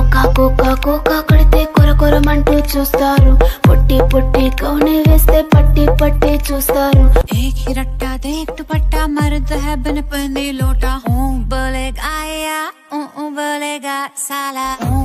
Cocoa cocoa కడితే కొర కొరమంటూ చూస్తారు, పొట్టి పొట్టి కౌని వేస్తే పట్టి పట్టి చూస్తారు. एक ही रट्टा देख दुपट्टा मर्द है बिन पहने लोटा, बोलेगा या बोलेगा साला.